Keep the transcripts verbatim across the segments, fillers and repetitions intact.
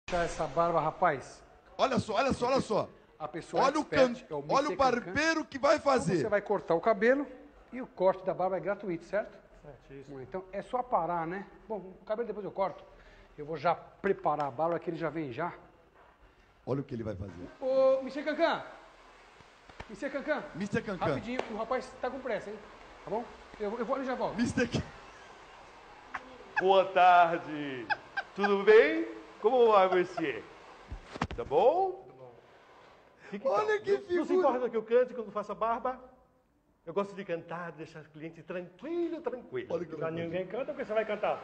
Essa barba, rapaz. Olha só, olha só, olha só. A pessoa olha, expert, o can... é o olha o barbeiro que vai fazer. Então você vai cortar o cabelo e o corte da barba é gratuito, certo? Certíssimo. Então é só parar, né? Bom, o cabelo depois eu corto. Eu vou já preparar a barba, que ele já vem já. Olha o que ele vai fazer. Ô, mister Cancan. mister Cancan. mister Cancan. Rapidinho, o rapaz tá com pressa, hein? Tá bom? Eu, eu vou ali e já volto. mister Boa tarde. Tudo bem? Como vai você? Tá bom? Que que Olha tal? que Não- Não se figura. importa que eu cante quando faço a barba? Eu gosto de cantar, deixar o cliente tranquilo, tranquilo. Olha o que ele Já vai fazer. ninguém canta, porque você vai cantar.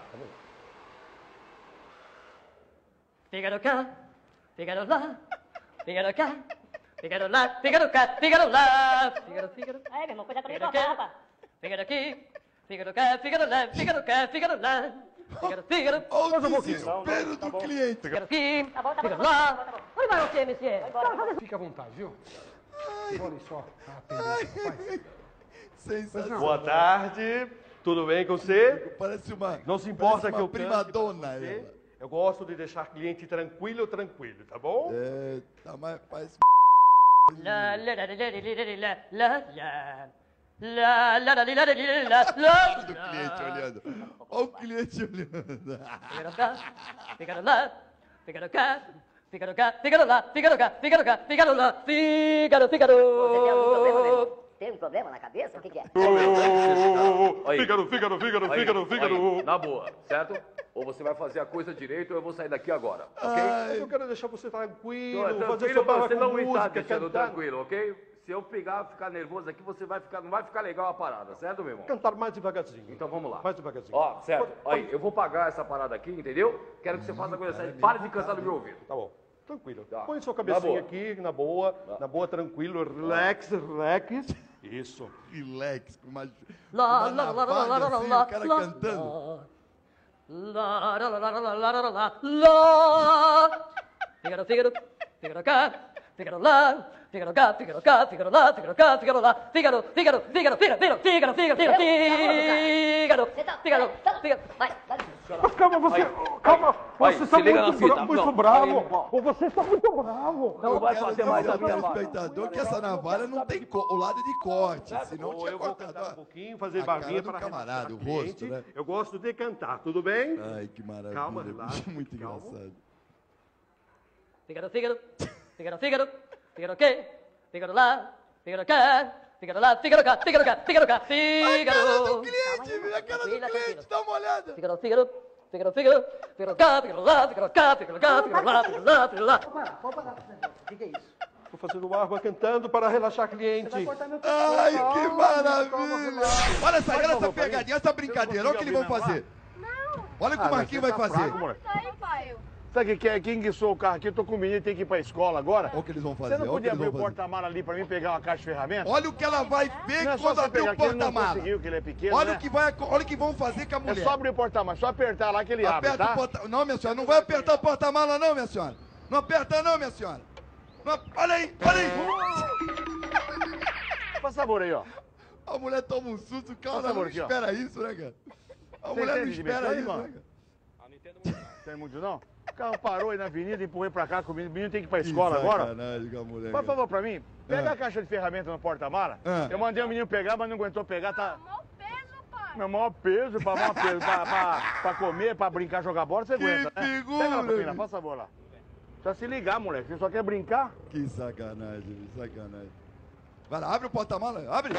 Fígaro cá, Fígaro lá, Fígaro cá, Fígaro lá, Fígaro cá, Fígaro lá, Fígaro, Fígaro, Aí, meu irmão, cuidado pra Fígaro mim, cá, rapaz. Fígaro aqui, Fígaro cá, Fígaro lá, Fígaro cá, Fígaro lá, Fígaro, Fígaro, Olha Mais um o pouquinho. desespero Não, não, tá do bom. cliente. Fígaro aqui, Tá bom, tá bom, Fígaro tá bom, lá. tá bom, tá bom. Onde vai você, monsieur? Fica à vontade, viu? Olha só. Ah, pendência, rapaz. Sensacional. Boa tarde. Tudo bem com você? Parece uma. Não se importa parece que eu uma cante prima pra dona. você. Ela. Eu gosto de deixar cliente tranquilo, tranquilo, tá bom? É, tá mais. Parece. La la la la la la la la la la la la la la la do cliente olhando. Olha o cliente olhando. Fígaro cá, Fígaro lá, Fígaro cá, Fígaro cá, Fígaro lá, Fígaro cá, Fígaro cá, Fígaro lá, Fígaro, Fígaro. Você tem algum problema, meu? Tem um problema na cabeça? O que que é? Aí. Fígaro, Fígaro, Fígaro, Aí, Fígaro, Fígaro. aí, na boa, certo? Ou você vai fazer a coisa direito ou eu vou sair daqui agora, ok? Mas eu quero deixar você tranquilo, Então, fazer tranquilo sua pra barba você com não me música, tá deixando cantar, tranquilo, ok? Se eu pegar, ficar nervoso aqui, você vai ficar, não vai ficar legal a parada, certo, meu irmão? cantar mais devagarzinho. Então vamos lá. Mais devagarzinho. Ó, certo. Pode- Aí, eu vou pagar essa parada aqui, entendeu? Quero que você faça a coisa certa. Pare de cantar no meu ouvido. Tá bom. Tranquilo. Tá. Põe sua Na cabecinha boa. aqui, na boa, na boa, tranquilo, relax, relax. Isso. Relax, com uma. La uma la la la la navada la assim, la o cara la cantando. La la la la la la la la la la. Fígaro, Fígaro, Fígaro cá, Fígaro lá, Fígaro cá, Fígaro cá, Fígaro lá, Fígaro cá, Fígaro lá, Fígaro, Fígaro, Fígaro, Fígaro, Fígaro, Fígaro, Fígaro, Fígaro, Fígaro, Você tá... Fígaro, tá- Fígaro. Vai, dá licença. Mas calma, você. Aí. Calma, Aí, você se está liga na muito, fita. bra- muito Não, bravo. aí, irmão. Ou você está muito bravo. Não vai Quero fazer mais dizer a minha ao barba. telespectador que essa navalha não tem co- o lado de corte, Certo? senão Ou tinha eu vou cortado. cantar um ó. pouquinho, fazer A barbinha cara do para camarada, relaxar o rosto, cliente. né? Eu gosto de cantar, tudo bem? Ai, que maravilha. Calma, relaxa, Muito fique calmo. engraçado. Fígaro, Fígaro, Fígaro, Fígaro, Fígaro quê? Fígaro lá, Fígaro cá, Fígaro lá, Fígaro cá, Fígaro cá, Fígaro cá, A cara do Fígaro. cliente, viu? A cara do Tranquila, cliente, dá uma olhada. Fígaro, Fígaro, Fígaro, Fígaro, Fígaro cá, Fígaro lá, Fígaro cá, Fígaro cá, Fígaro lá, Fígaro lá, Fígaro lá. O que, que é isso? Estou fazendo barba cantando para relaxar cliente. Ai, que maravilha. Olha essa, olha essa pegadinha, essa brincadeira. Olha o que eles vão fazer. Olha o que o Marquinhos vai fazer. Aí, pai. Sabe o que é? Quem guiçou o carro aqui? Eu tô com o menino, tem que ir pra escola agora. Olha o que eles vão Você fazer. não Olha o que podia eles abrir vão o fazer. porta-mala ali pra mim pegar uma caixa de ferramentas? Olha o que ela vai ver Não é só quando você abrir pegar o aqui, ele não porta-mala. conseguiu, que ele é pequeno, Olha né? o que vai, olha o que vão fazer com a É mulher. só abrir o porta-mala, só apertar lá que ele abre, Aperta tá? o porta... Não, minha senhora, não vai apertar o porta-mala não, minha senhora. Não aperta não, minha senhora. Não... Olha aí, olha aí. Passa sabor aí, ó. A mulher toma um susto, o cara Passa não por aqui, ó. espera isso, né, cara? A Você mulher não entende de espera isso, mecânica, né, cara? Não tem muito não? O carro parou aí na avenida, empurrei pra cá, com o menino, o menino tem que ir pra escola agora. Sacanagem com a mulher. Por cara. favor, pra mim, pega Ah. a caixa de ferramenta no porta-mala. Ah. Eu mandei o menino pegar, mas não aguentou pegar, tá... Mó peso, pai. Meu maior peso, pra, maior peso pra, pra, pra comer, pra brincar, jogar bola, você Que aguenta, né? figura, Pega lá pra mim, lá, bicho. faz favor lá. Precisa se ligar, moleque. Você só quer brincar? Que sacanagem, bicho, sacanagem. Vai lá, abre o porta-mala, abre.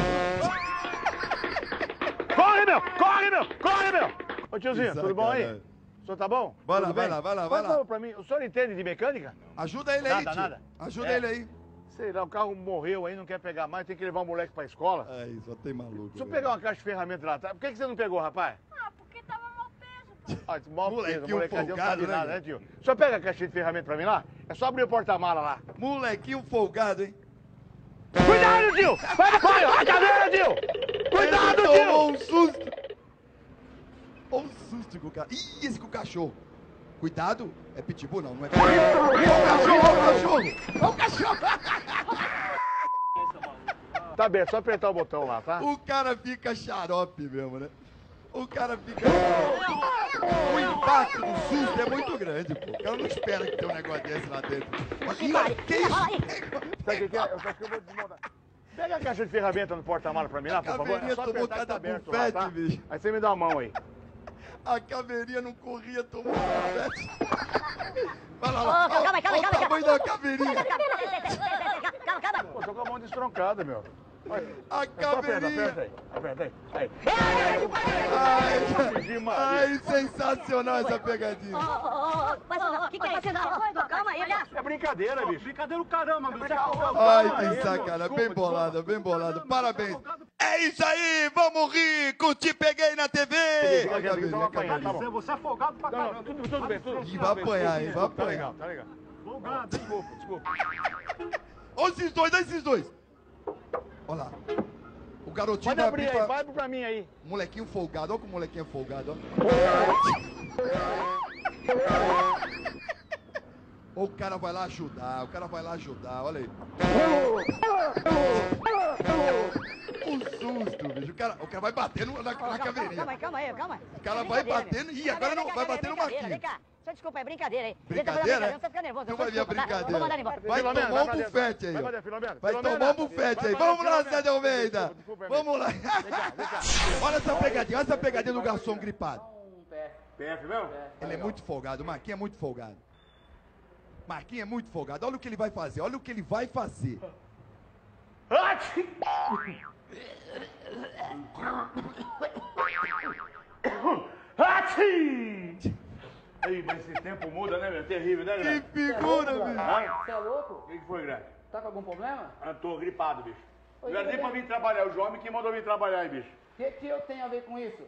Corre, meu! Corre, meu! Corre, meu! Ô tiozinho, Que tudo bom aí? sacanagem. O senhor tá bom? Vai lá, Tudo vai bem? lá, vai lá, vai Faz lá. favor pra mim. O senhor entende de mecânica? Ajuda ele aí, Nada, tio. nada. Ajuda É. ele aí. Sei lá, o carro morreu aí, não quer pegar mais, tem que levar o moleque pra escola. Aí, só tem maluco. Se eu velho. pegar uma caixa de ferramenta lá atrás, por que, que você não pegou, rapaz? Ah, porque tava mó peso, pai. Ah, esse mó Molequinho peso, molecadinho não sabe folgado, né, nada, cara? né, tio? O senhor pega a caixinha de ferramenta pra mim lá? É só abrir o porta-mala lá. Molequinho folgado, hein? Cuidado, tio! Vai pro pai, ó, a cadeira, tio! Cuidado, Ele tio! tomou um susto. Olha um susto com o cara. Ih, esse com o cachorro. Cuidado. É pitbull, não, não é pitbull. É o cachorro, é o cachorro. É o cachorro. Tá bem, é só apertar o botão lá, tá? O cara fica xarope mesmo, né? O cara fica xarope. O impacto do susto é muito grande, pô. O cara não espera que tenha um negócio desse lá dentro. Ih, que isso? Sabe o que é? Eu acho que eu vou desmontar. Pega a caixa de ferramenta no porta-mala pra mim lá, por favor. caveirinha É só tomou apertar que tá cada aberto bufete, lá, tá? bicho. Aí você me dá a mão aí. A caveirinha não corria, tomou um bufete. Vai lá, lá. Ô, calma, calma, calma, Olha o calma. tamanho da caveirinha. Calma, calma. Pô, tô com a mão destroncada, meu. Olha, A é só aperta, caveirinha. aperta aí. Aperta aí. Aí. Ai, ai, sensacional essa pegadinha. Ô, ô, ô, mas o que que é isso? Calma aí, olha. É brincadeira, bicho. Brincadeira do caramba, meu. Você é Ai, que sacanagem. Bem bolada, bem bolada. Parabéns. É isso aí, vamos rir com Te Peguei na T V. A caveirinha, a caveirinha. Você é folgado pra Não, caramba. não, tudo, tudo bem, tudo Ih, vai apanhar, hein, vai Tá apanhar. legal, tá legal. Folgado, Desculpa, desculpa. Olha esses dois, olha esses dois. Olha lá. O garotinho Pode vai abrir abrir aí, pra... vai pra mim aí. Molequinho folgado, olha como o molequinho é folgado, ó. O cara vai lá ajudar, o cara vai lá ajudar, olha aí. O susto, bicho. O cara, o cara vai batendo na, na Calma caveirinha. aí, calma aí, calma aí. O cara vai batendo. Ih, agora não, vai bater no Marquinhos. Vem cá, só desculpa, é brincadeira aí. Brincadeira? Não precisa ficar nervoso. Não só vai vir a desculpa, tá? brincadeira. Vou mandar ele embora. Vai Filomena, tomar um pra dentro. bufete aí, Vai ó. pra dentro, Filomena. Vai Filomena. tomar um bufete aí. Vai, Vamos lá, Filomena. Zé de Almeida. Desculpa, Vamos lá. Vem cá, vem cá. Olha essa pegadinha, olha essa pegadinha do garçom gripado. P F mesmo? Ele é muito folgado, o Marquinhos é muito folgado. Marquinhos é muito folgado. Olha o que ele vai fazer, olha o que ele vai fazer. Ei, mas esse tempo muda, né, meu? Terrível, né, Que Grande? figura, bicho. Você é louco? O que que foi, Grande? Tá com algum problema? Eu tô gripado, bicho. Oi, Não era nem pra vir trabalhar, o João me que mandou vir trabalhar aí, bicho. O que, que eu tenho a ver com isso?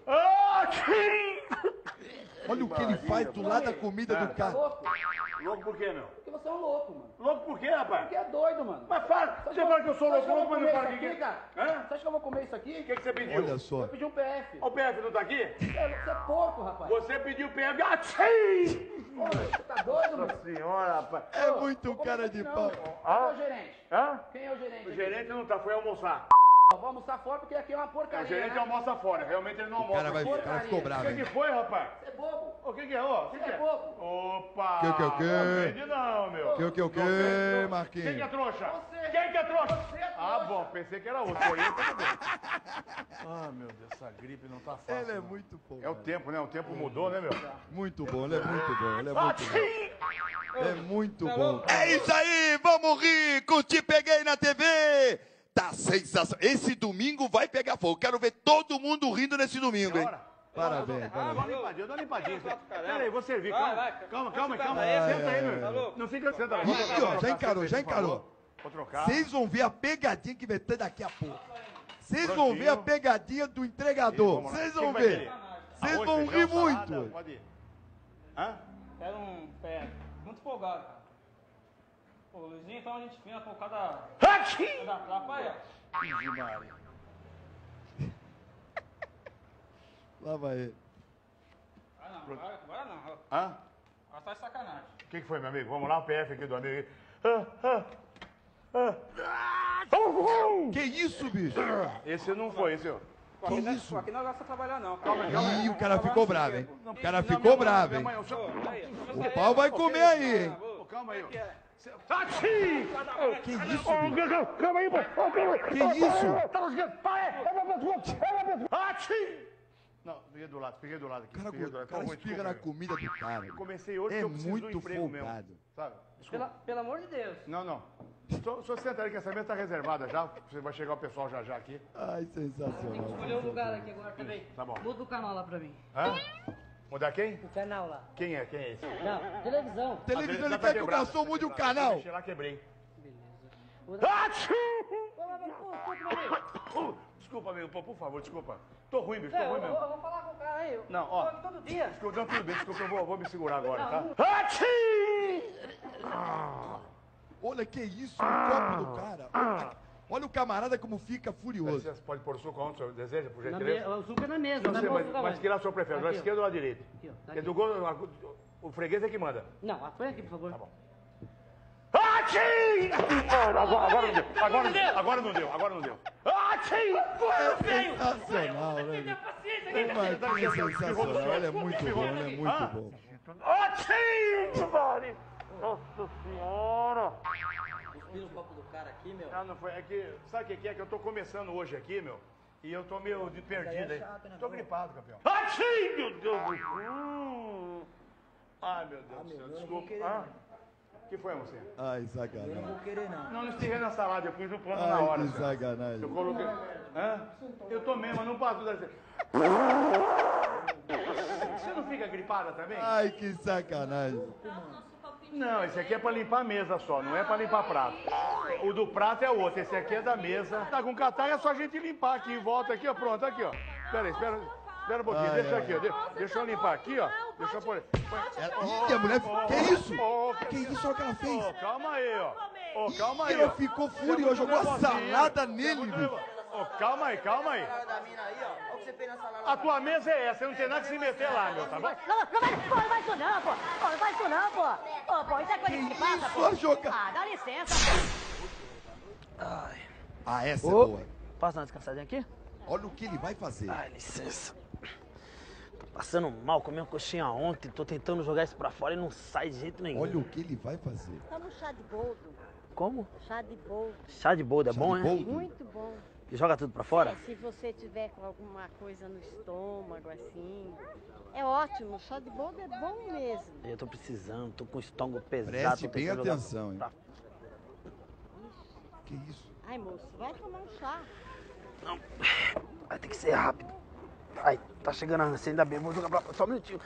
Olha o que ele faz do lado da comida do Tá cara. louco? Louco por quê, meu? Porque você é um louco, mano. Louco por quê, rapaz? Porque é doido, mano. Mas fala, você fala que eu sou louco, louco, mas não fala isso que aqui, cara? Hã? Você acha que eu vou comer isso aqui? O que, que você pediu? Olha só. Eu pedi um P F. O P F não tá aqui? Você é, você é porco, rapaz. Você pediu P F. Atchim! Pô, você tá doido, mano? Nossa senhora, rapaz. É Ô, muito vou comer cara isso de aqui pau. não. Quem é o gerente? Hã? Quem é o gerente? O aqui? gerente não tá, foi almoçar. Vou almoçar fora porque aqui é uma porcaria. O gerente né? almoça fora, realmente ele não O almoça. cara, vai, o cara ficou O bravo, que, que hein? foi, rapaz? Você é bobo. O que, que é? Ô, o que, Você que é é? bobo. Opa! Que, que, o quê? Não vende não, meu. Que, que, o quê, Não vende. Marquinhos? Quem que é trouxa? Você. Quem que é trouxa? Você é Ah, trouxa. bom, pensei que era outro. Foi eu, tudo bem. Ah, meu Deus, essa gripe não tá fácil. Ele é não. muito bom. É o tempo, né? O tempo mudou, né, meu? Muito bom, ele é muito bom, ele é muito bom. É muito bom. louco? É isso aí, vamos rir com Te Peguei na T V. Tá sensacional. Esse domingo vai pegar fogo. Quero ver todo mundo rindo nesse domingo, hein? Bora. Parabéns, Dá parabéns. uma limpadinha, dá uma limpadinha. Pera aí, vou servir, Vai, calma. vai. Calma, calma, calma. Ai, Senta aí, ai, meu. Não fica... Senta lá. Ih, Vou ó, trocar já a encarou, cerveja, já por favor. encarou. Vou trocar. Vocês vão ver a pegadinha que vai ter daqui a pouco. Vocês vão ver a pegadinha do entregador. Vamos lá. Vocês O que vão que vai ver. querer? Vocês Arroz, vão feijão, rir salada, muito. Pode ir. Hã? Quero um P F. Muito folgado, cara. Pô, Luizinho, então a gente fina por cada... Hachi! cada trapa aí, ó. Ih, Maria. Lá vai ele. Ah, não. Agora, agora não. Agora Hã? tá de sacanagem. O que, que foi, meu amigo? Vamos lá, o P F aqui do amigo. Ah, ah, ah. Que isso, bicho? Esse não foi, esse eu. Que isso? Aqui não gosta de trabalhar, não. Calma, Ih, o cara ficou bravo, hein? O cara ficou bravo, hein? O pau vai comer aí, hein? Calma aí. Hachi! Que isso, bicho? Calma aí, pô. Que isso? Hachi! Não, fiquei do lado, fiquei do lado O aqui. cara, fiquei do lado. o cara Tô ruim, espirra na desculpa, meu. comida do cara. Comecei hoje É que eu preciso do muito emprego folgado. mesmo. Sabe? Desculpa. Pela, pelo amor de Deus. Não, não. Só, só senta aí que essa mesa tá reservada já. Você vai chegar o pessoal já já aqui. Ai, sensacional. Escolher um lugar aqui agora também. Tá bom. Muda o canal lá pra mim. Hã? Mudar quem? O canal lá. Quem é? Quem é esse? Não, televisão. Televisão, ele Tá quer que o quebrado, garçom tá mude o quebrado. canal. Deixei lá, quebrei. Muda... Hachi! Ô, mas, pô, escuta, meu amigo. Uh, Desculpa, amigo, pô, por favor, desculpa. Tô ruim, bicho, tô É, eu, ruim vou, mesmo. eu vou falar com o cara aí. Eu Não, ó. tô aqui todo dia. Desculpa, não, tudo bem, desculpa, eu vou, vou me segurar agora, tá? Não, Hachi! Olha que isso, o copo do cara. Olha, olha o camarada como fica furioso. Você pode pôr o suco onde o senhor deseja, por Na me... gentileza? O suco é na mesa, Eu não sei, é mas, açúcar mas mais. que lá o senhor prefere, do lado Aqui, ó. esquerdo ou do lado direito? Aqui, ó, tá É aqui. do gol, o freguês é que manda. Não, põe aqui, por favor. Tá bom. Hachi! Atchim! Mano, agora, agora não deu. Agora não deu. Agora não deu. Agora não deu. Atchim! Sensacional, né? O Marquinhos é sensacional. Ele é muito bom, ele é muito bom. Atchim! Mano! Nossa senhora! Cuspiu o copo do cara aqui, meu. Não, não foi. É que, sabe o que que é? Que eu tô começando hoje aqui, meu. E eu tô meio de perdido aí. Tô gripado, campeão. Atchim! Meu Deus do céu! Ai, meu Deus do céu. Desculpa. Ah? O que foi, você? Ai, sacanagem. Não vou querer, não. Não, não estirrei na salada, eu pus no pano na Ai, hora. que senhor. sacanagem. Eu coloquei. Hã? Eu tomei, mas não passou dessa. Você não fica gripada também? Ai, que sacanagem. Não, esse aqui é pra limpar a mesa só, não é pra limpar prato. O do prato é outro, esse aqui é da mesa. Tá com catarro, é só a gente limpar aqui em volta, aqui, ó, pronto, aqui, ó. Espera aí, espera, espera um pouquinho, Ai, deixa ai, aqui, ó. de- Deixa eu limpar aqui, ó. Deixa eu pôr. Ih, a mulher... Que isso? Que isso que ela fez? Ô, calma aí, ó. Ô, calma aí, Ela ó. ficou Você é furiosa, muito jogou a nervosinho. salada Você é nele, muito bicho. nervoso. Ô, calma aí, calma aí. Da mina aí, ó. Olha o que você fez na salada. A tua mesa é essa, não tem nada que se meter lá, meu, tá bom? Não, não vai, pô, não vai isso não, pô. Pô, não vai isso não, pô. Pô, pô, isso é coisa que passa, pô. Só jogar. Ah, dá licença. Ai. Ah, essa é Ô. boa. Posso dar uma descansadinha aqui? Olha o que ele vai fazer. Ai, licença. Tô passando mal, comi uma coxinha ontem, tô tentando jogar isso pra fora e não sai de jeito nenhum. Olha o que ele vai fazer. Toma um chá de boldo. Como? Chá de boldo. Chá de boldo é Chá bom, de é? boldo? Muito bom. E joga tudo pra fora? É, se você tiver com alguma coisa no estômago, assim. É ótimo, chá de boldo é bom mesmo. Eu tô precisando, tô com o estômago pesado. Preste tô bem tentando jogar atenção, hein? pra- Que isso? Ai, moço, vai tomar um chá. Não, vai ter que ser rápido. Ai, tá chegando a ânsia, ainda bem, vou jogar pra fora. Só um minutinho.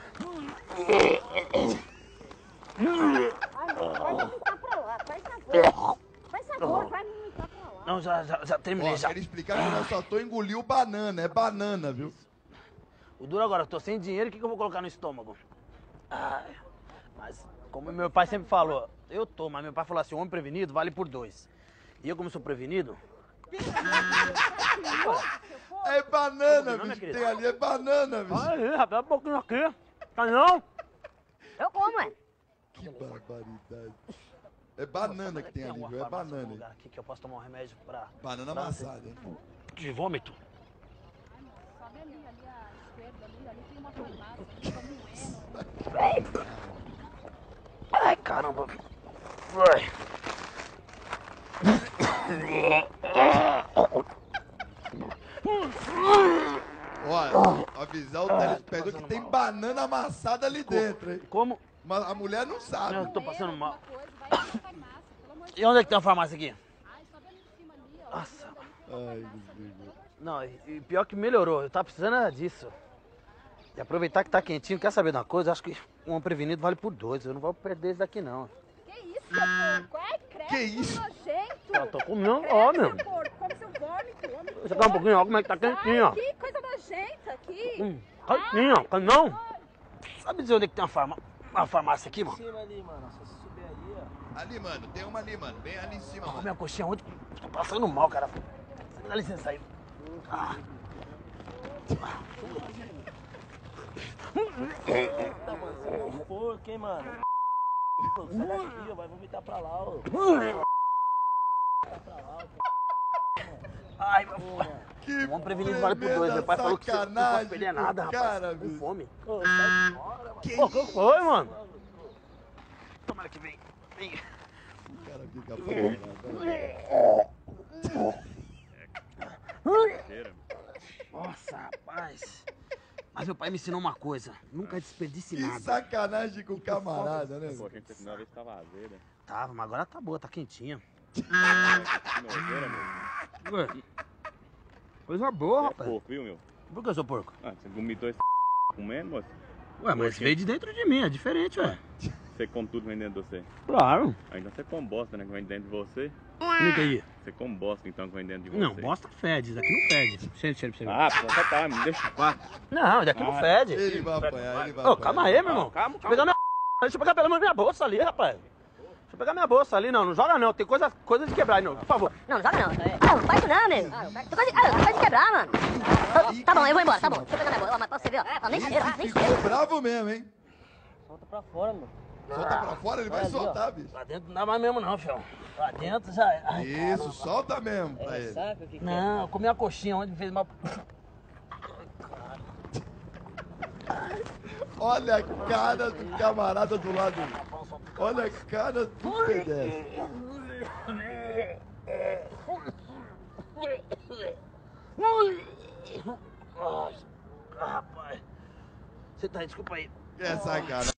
Ai, moço, vai vomitar pra lá, faz favor. Faz favor, vai vomitar pra lá. Não, já, já, já terminei, Ó, já. quero explicar que nós só tô engoliu banana. É banana, viu? O duro agora, eu tô sem dinheiro, o que, que eu vou colocar no estômago? Ai, mas, como meu pai sempre falou, eu tô, mas meu pai falou assim, homem prevenido vale por dois. E eu, como sou prevenido... É banana, Não, minha bicho. querida. Tem ali é banana, bicho. Aí, rapaz, um pouquinho aqui. Tá não? Eu como, é. Que barbaridade. É banana que tem ali, alguma viu? É farmácia, algum banana. lugar aqui que eu posso tomar um remédio pra... Banana pra- amassada, hein? De vômito. Sobe ali, ali à esquerda, ali, ali tem uma farmácia, ali, Ai, caramba. Vai. Olha, avisar o telespectador que tem banana amassada ali dentro, hein? Como? Mas a mulher não sabe. Eu tô passando mal. coisa, vai na farmácia, pelo amor de E onde é que tem uma farmácia aqui? Ai, sobe ali em cima ali, ó. Nossa. Ai, desligou. Não, e e pior que melhorou. Eu tava precisando era disso. E aproveitar que tá quentinho. Quer saber de uma coisa? Acho que um prevenido vale por dois. Eu não vou perder esse daqui, não. Que isso, porco? Ai, credo, Que isso? nojento. Eu tô comendo, ó, meu. Credo, porco, come seu vômito, homem. Você quer um pouquinho, ó, como é que tá quentinho, ó. Ai, que coisa nojenta aqui. Hum, quentinho, ó. Quer não? Sabe dizer onde é que tem uma, farma... uma farmácia aqui, mano? Ali, mano, tem uma ali, mano. Bem ali em cima, Eu comi mano. uma coxinha ontem. Tô passando mal, cara. Dá licença aí. Ah. Eita, mano, você é um porco, hein, mano? Pô, sai daqui, ó, vai vomitar pra lá, ó. Ai, Que vamos prevenir vale por dois. Meu pai falou que você não pode sacanagem perder com nada, o rapaz. cara, Com bicho. fome. Ô, sai fora, mano. Que Pô, o que isso? foi, mano? Tomara que vem. Vem. O cara fica apavorado. Nossa, rapaz. Mas meu pai me ensinou uma coisa. Nunca desperdice Que nada. sacanagem com o camarada, né? Pô, a gente terminou a vez que tava azedo. Tava, mas agora tá boa, tá quentinha. Nojeira, meu. Ué. Coisa boa, Você é rapaz. porco, viu, meu? Por que eu sou porco? Ah, você vomitou esse comendo, moço? Ué, mas veio de dentro de mim, é diferente, ué. Você come tudo que vem dentro de você. Claro. Ah, então você come bosta, né, que vem dentro de você. Fica aí. Você come bosta, então, que vem dentro de você. Não, bosta fede, isso daqui não fede. Cheira, cheira, cheira. Ah, pô, tá, tá, me deixa quatro. Não, isso daqui não Ah, fede. Ele vai apanhar, ele vai Ô, apanhar. calma aí, meu irmão. Calma, Deixa eu pegar minha... Deixa eu pegar pelo menos minha bolsa ali, rapaz. Deixa eu pegar minha bolsa ali, não. Não joga não, tem coisa, coisa de quebrar aí, não. Por favor. Não, não joga não. Ah, não faz isso não, nego. Tô quase, ah, tô quase de quebrar, mano. Ô, tá bom, eu vou embora, tá bom. Deixa eu pegar minha bola. Ó, mas pra você ver, ó. Ó, nem cheira, nem Ficou cheira. bravo mesmo, hein? Solta pra fora, mano. Solta pra fora, ele vai Ali, soltar, ó. bicho. Lá dentro não dá mais mesmo não, fião. Lá dentro já é. Ai, Isso, caramba. solta mesmo pra É ele. saco, que não, eu comi a coxinha onde fez mal. Olha a cara do camarada do lado. Olha a cara do pedestre. Rapaz, você tá, desculpa aí. Essa cara.